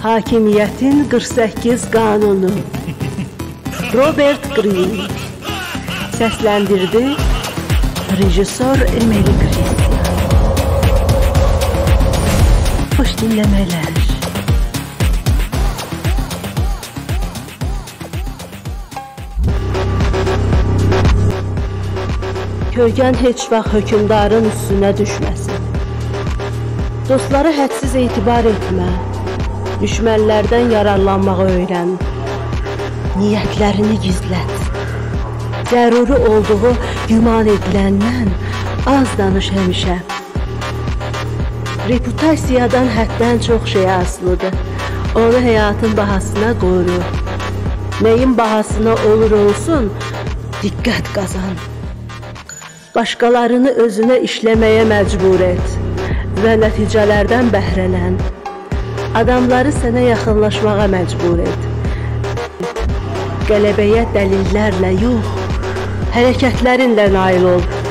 Hakimiyyətin 48 qanunu. Robert Greene. Səsləndirdi rejissor Emily Christian. Xoş dinləmələr. Kölgən heç vaxt hökümdarın üstünə düşməsin. Dostları hədsiz etibar etmə. Düşmənlərdən yararlanmağı öyrən. Niyyətlərini gizlət. Zəruri olduğu güman ediləndən az danış həmişə. Reputasiyadan həddən çox şey asılıdır. Onu həyatın bahasına qoru. Nəyin bahasına olur olsun, diqqət qazan. Başqalarını özünə işləməyə məcbur et və nəticələrdən bəhrələn. Adamları sənə yaxınlaşmağa məcbur et. Qələbəyə dəlillərlə yox, hərəkətlərinlə nail ol.